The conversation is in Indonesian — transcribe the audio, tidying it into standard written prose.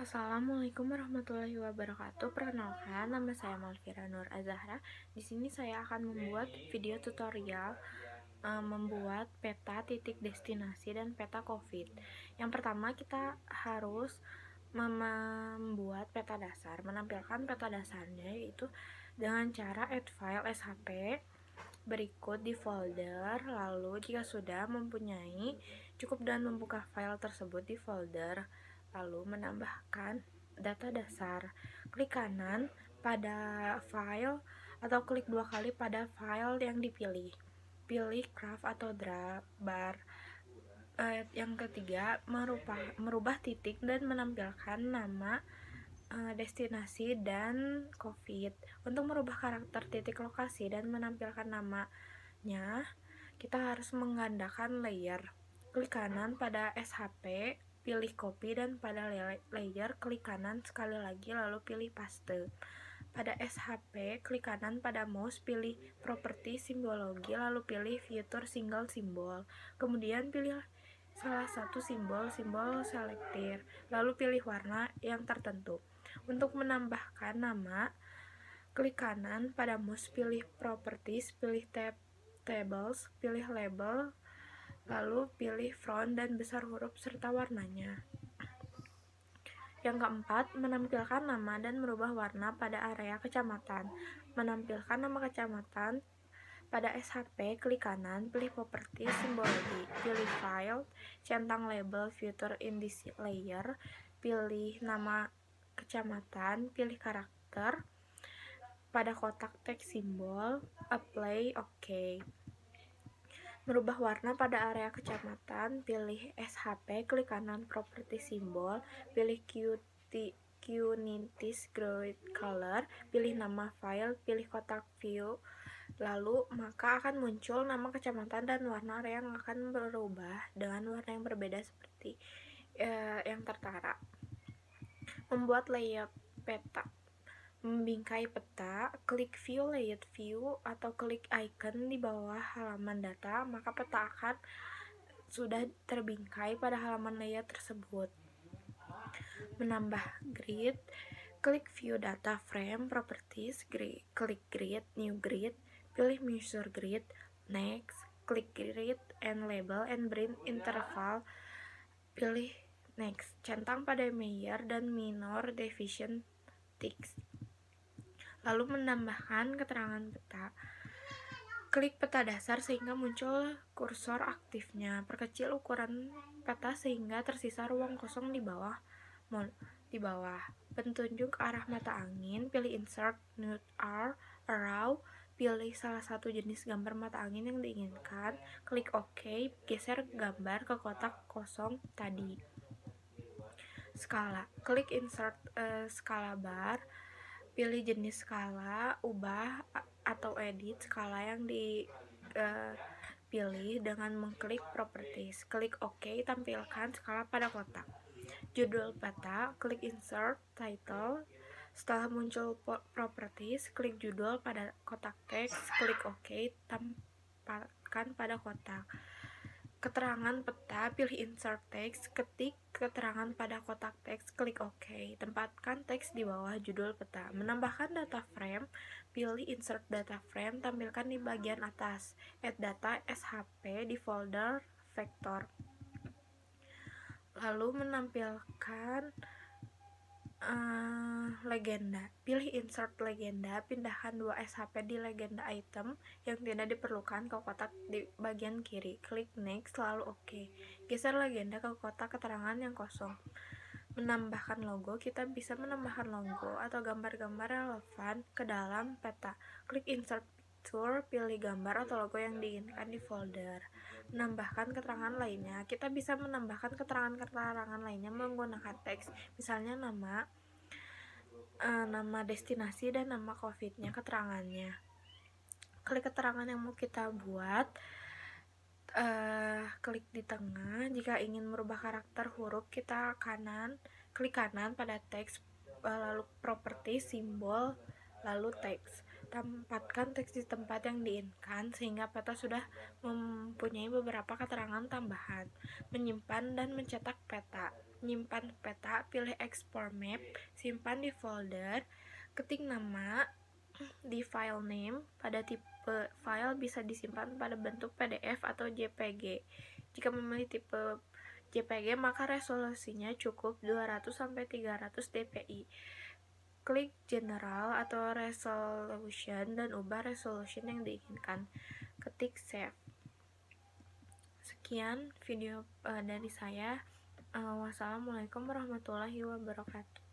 Assalamualaikum warahmatullahi wabarakatuh. Perkenalkan, nama saya Malvira Nur Azahra. Di sini saya akan membuat video tutorial membuat peta titik destinasi dan peta COVID. Yang pertama, kita harus membuat peta dasar, menampilkan peta dasarnya yaitu dengan cara add file SHP berikut di folder. Lalu jika sudah mempunyai, cukup dan membuka file tersebut di folder, lalu menambahkan data dasar. Klik kanan pada file atau klik dua kali pada file yang dipilih. Pilih craft atau bar. Yang ketiga, merubah titik dan menampilkan nama destinasi dan COVID. Untuk merubah karakter titik lokasi dan menampilkan namanya, kita harus menggandakan layer. Klik kanan pada SHP, pilih copy, dan pada layer klik kanan sekali lagi lalu pilih paste. Pada SHP, klik kanan pada mouse, pilih properti simbologi, lalu pilih fitur single simbol. Kemudian pilih salah satu simbol selektir, lalu pilih warna yang tertentu. Untuk menambahkan nama, klik kanan pada mouse, pilih properties, pilih tables, pilih label, lalu pilih font dan besar huruf serta warnanya. Yang keempat, menampilkan nama dan merubah warna pada area kecamatan. Menampilkan nama kecamatan pada SHP, klik kanan, pilih properti simbologi, pilih file, centang label fitur in this layer, pilih nama kecamatan, pilih karakter. Pada kotak teks simbol, apply, OK. Merubah warna pada area kecamatan, pilih SHP, klik kanan properti simbol, pilih Qnitis Grid Color, pilih nama file, pilih kotak view, lalu maka akan muncul nama kecamatan dan warna area yang akan berubah dengan warna yang berbeda seperti yang tertera. Membuat layout peta. Membingkai peta, klik view layout view atau klik icon di bawah halaman data, maka peta akan sudah terbingkai pada halaman layout tersebut. Menambah grid, klik view data frame, properties, klik grid, new grid, pilih measure grid, next, klik grid and label and bring interval, pilih next, centang pada major dan minor division text. Lalu menambahkan keterangan peta. Klik peta dasar sehingga muncul kursor aktifnya. Perkecil ukuran peta sehingga tersisa ruang kosong di bawah. Petunjuk arah mata angin, pilih insert, nude, arrow, pilih salah satu jenis gambar mata angin yang diinginkan, klik OK, geser gambar ke kotak kosong tadi. Skala, klik insert skala bar, pilih jenis skala, ubah atau edit skala yang dipilih dengan mengklik properties. Klik OK, tampilkan skala pada kotak. Judul peta, klik insert title. Setelah muncul properties, klik judul pada kotak teks, klik OK, tampilkan pada kotak. Keterangan peta, pilih insert text, ketik keterangan pada kotak teks, klik OK. Tempatkan teks di bawah judul peta. Menambahkan data frame, pilih insert data frame, tampilkan di bagian atas. Add data SHP di folder vektor. Lalu menampilkan legenda. Pilih insert legenda, pindahkan dua SHP di legenda item yang tidak diperlukan ke kotak di bagian kiri. Klik next, lalu OK. Geser legenda ke kotak keterangan yang kosong. Menambahkan logo, kita bisa menambahkan logo atau gambar-gambar relevan ke dalam peta. Klik insert picture, pilih gambar atau logo yang diinginkan di folder. Menambahkan keterangan lainnya, kita bisa menambahkan keterangan-keterangan lainnya menggunakan teks, misalnya nama destinasi dan nama COVID-nya, keterangannya. Klik keterangan yang mau kita buat, klik di tengah. Jika ingin merubah karakter huruf, kita klik kanan pada teks, lalu properti, simbol, lalu teks. Tempatkan teks di tempat yang diinginkan sehingga peta sudah mempunyai beberapa keterangan tambahan. Menyimpan dan mencetak peta. Menyimpan peta, pilih export map, simpan di folder, ketik nama di file name. Pada tipe file bisa disimpan pada bentuk PDF atau JPG. Jika memilih tipe JPG, maka resolusinya cukup 200-300 dpi. Klik general atau resolution dan ubah resolution yang diinginkan. Ketik save. Sekian video dari saya. Wassalamualaikum warahmatullahi wabarakatuh.